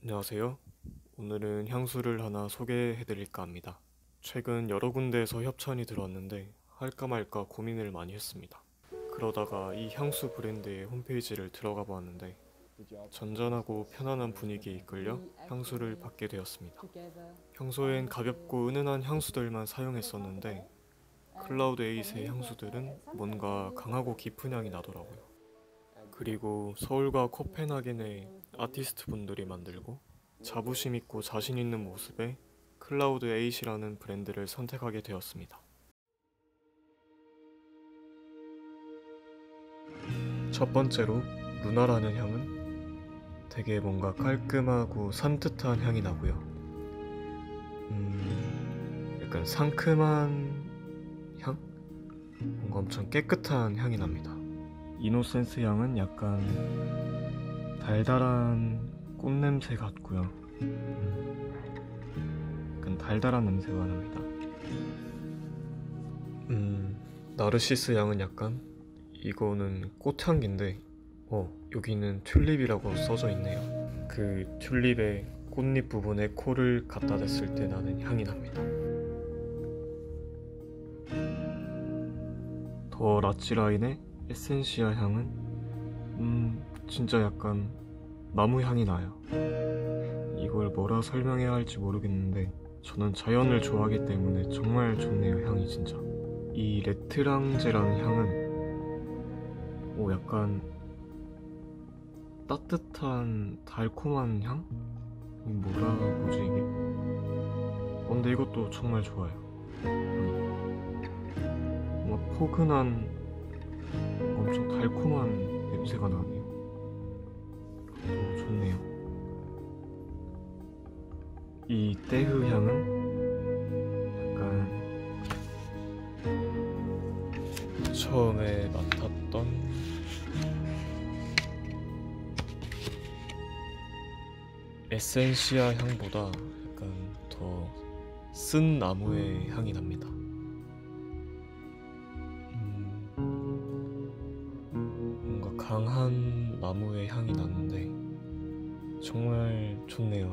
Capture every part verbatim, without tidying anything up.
안녕하세요. 오늘은 향수를 하나 소개해드릴까 합니다. 최근 여러 군데에서 협찬이 들어왔는데 할까 말까 고민을 많이 했습니다. 그러다가 이 향수 브랜드의 홈페이지를 들어가 보았는데 전전하고 편안한 분위기에 이끌려 향수를 받게 되었습니다. 평소엔 가볍고 은은한 향수들만 사용했었는데 클라우드 에잇의 향수들은 뭔가 강하고 깊은 향이 나더라고요. 그리고 서울과 코펜하겐의 아티스트 분들이 만들고 자부심 있고 자신 있는 모습에 클라우드 에잇이라는 브랜드를 선택하게 되었습니다. 첫 번째로 루나라는 향은 되게 뭔가 깔끔하고 산뜻한 향이 나고요. 음, 약간 상큼한 향? 뭔가 엄청 깨끗한 향이 납니다. 이노센스 향은 약간 달달한 꽃냄새 같고요. 음, 약간 달달한 냄새가 납니다. 음, 나르시스 향은 약간 이거는 꽃향기인데 어, 여기는 튤립이라고 써져 있네요. 그 튤립의 꽃잎 부분에 코를 갖다 댔을 때 나는 향이 납니다. 더 라치라인의 에센시아 향은 음 진짜 약간 나무 향이 나요. 이걸 뭐라 설명해야 할지 모르겠는데 저는 자연을 좋아하기 때문에 정말 좋네요. 향이 진짜. 이 레트랑제라는 향은 오 약간 따뜻한 달콤한 향? 뭐라 보지 이게? 어, 근데 이것도 정말 좋아요. 뭔가 포근한 엄청 달콤한 냄새가 나네요. 오, 좋네요. 이 떼흐 향은 약간 처음에 맡았던 에센시아 향보다 약간 더 쓴 나무의 향이 납니다. 음, 뭔가 강한 나무의 향이 나는데 정말 좋네요.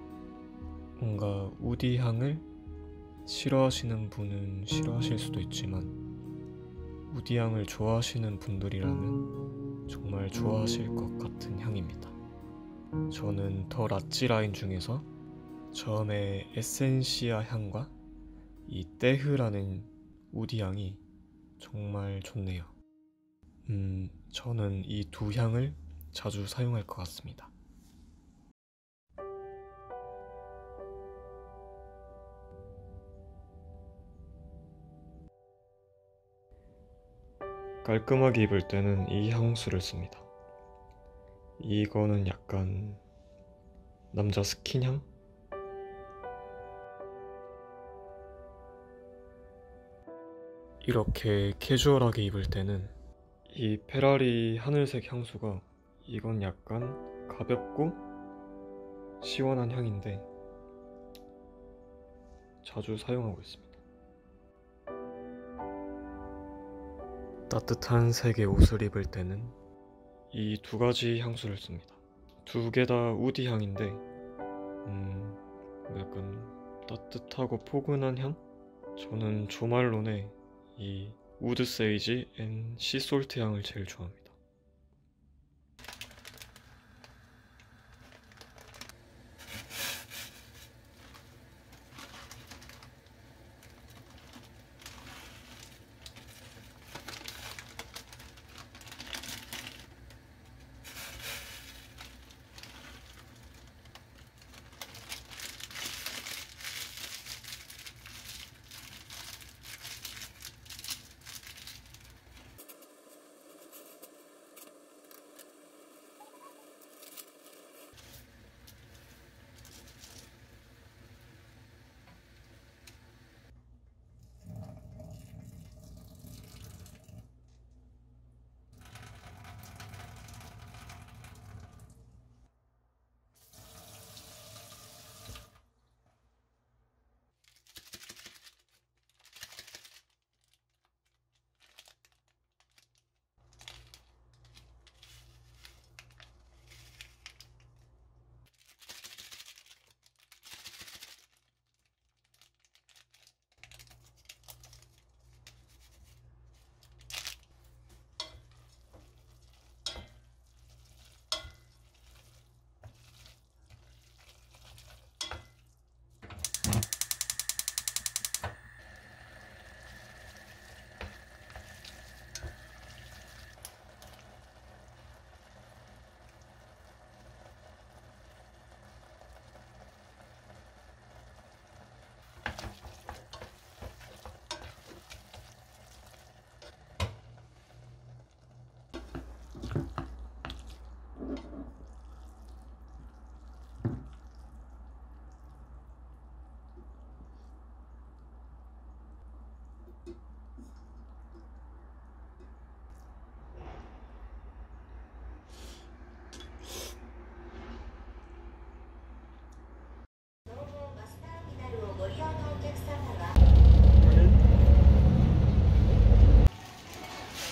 뭔가 우디 향을 싫어하시는 분은 싫어하실 수도 있지만 우디 향을 좋아하시는 분들이라면 정말 좋아하실 것 같은 향입니다. 저는 더 라치 라인 중에서 처음에 에센시아 향과 이 떼흐라는 우디 향이 정말 좋네요. 음, 저는 이 두 향을 자주 사용할 것 같습니다. 깔끔하게 입을 때는 이 향수를 씁니다. 이거는 약간 남자 스킨향? 이렇게 캐주얼하게 입을 때는 이 페라리 하늘색 향수가 이건 약간 가볍고 시원한 향인데 자주 사용하고 있습니다. 따뜻한 색의 옷을 입을 때는 이 두 가지 향수를 씁니다. 두 개 다 우디 향인데 음, 약간 따뜻하고 포근한 향? 저는 조말론의 이 우드 세이지 앤 시솔트 향을 제일 좋아합니다.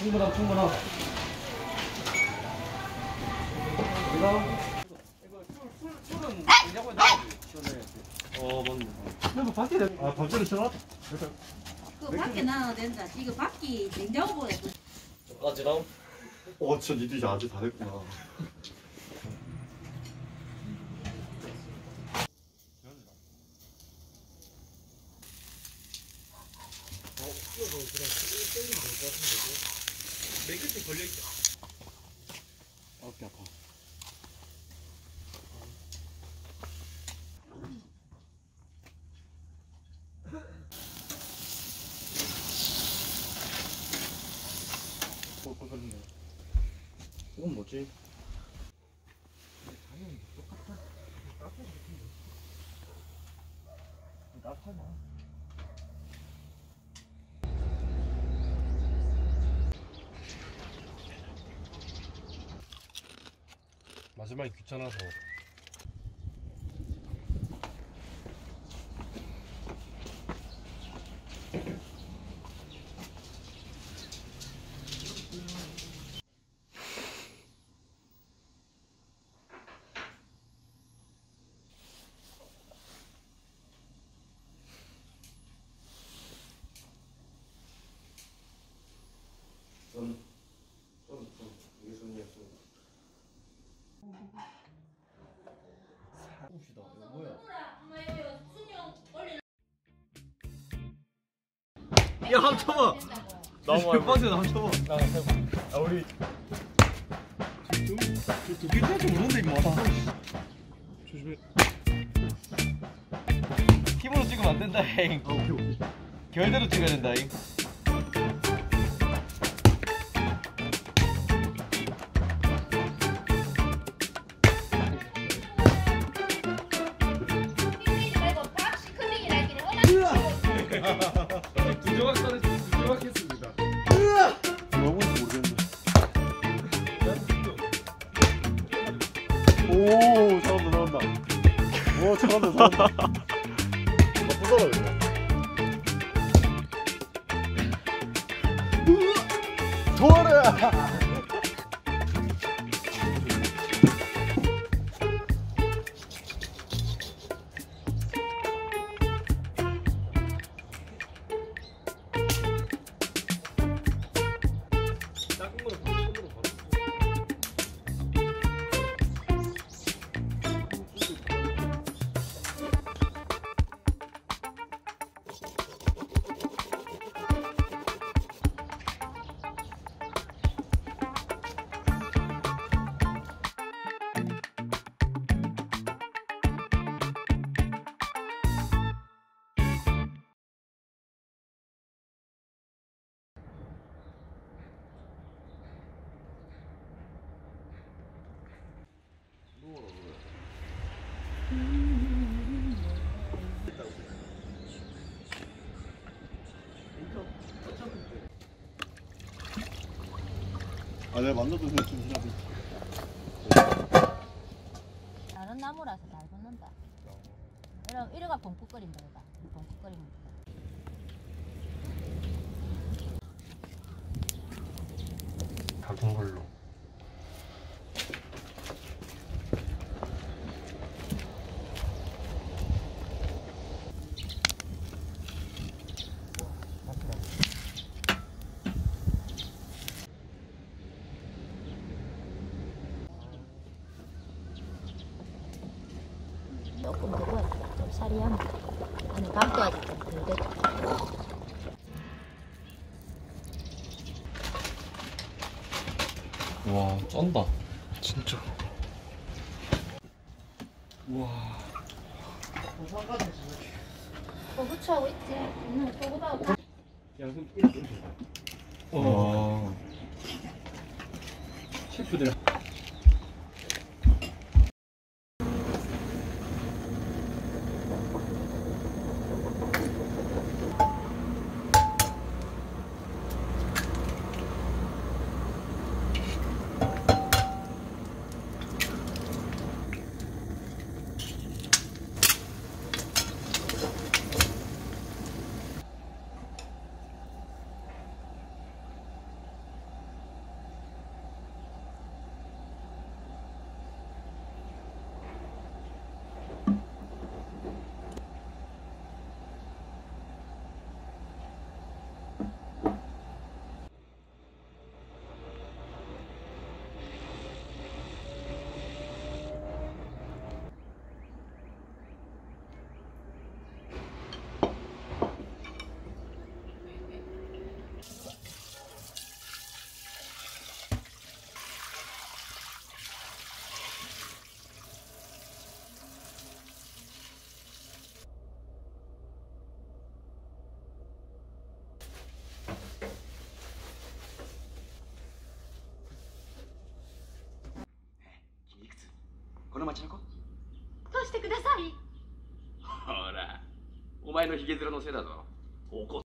충분함 충분함. 이거 술 술은 냉장고에 넣어야지. 시원해야지. 어 맞네. 근데 밖에 아 밤새는 시원. 그 밖에 나눠야 된다. 이거 밖이 냉장고보다 더. 아 지금. 어 진짜 니들 이제 아주 다 됐구나. 맨 끝에 걸려있다. 어깨 아파. 뭐 걸렸네. 이건 뭐지? 당연히 똑같아. 따뜻한 느낌인데. 따뜻하냐? 마지막에 귀찮아서 전, 전, 전, 이게 손이었습니다. 봅시다. 이거 뭐야? 야, 한 쳐봐. 너무 대박이다. 한 쳐봐. 나 해봐. 아 우리 두개 탈줄 모르는데 이거 봐. 조심해. 힘으로 찍으면 안 된다, 잉. 아, 오케이, 오케이. 결대로 찍어야 된다, 잉. 두 조각 써내 두 조각 했습니다. 너무인지 모르겠는데. 오, 잘한다, 잘한다. 오, 잘한다, 잘한다. 나쁘더라, 이거. 도와라! 작은 거는 바로 손으로 바로. 아, 내가 만져도 그냥 좀 해야 돼. 다른 나무라서 잘 붙는다. 이러, 이러가 벙긋거린다, 이거. 벙긋거리면. 작은 걸로. 조금 먹어야 좀 살이 하면 아니 밥도 아직 좀덜 됐다. 와, 쩐다. 진짜. 와. 고구추하고 있지? 응, 고구마하고 다. 야, 그럼 이렇게 해줘. 와. 셰프들. この町の子？ 通してください。 ほら、お前のヒゲ面のせいだぞ。怒っ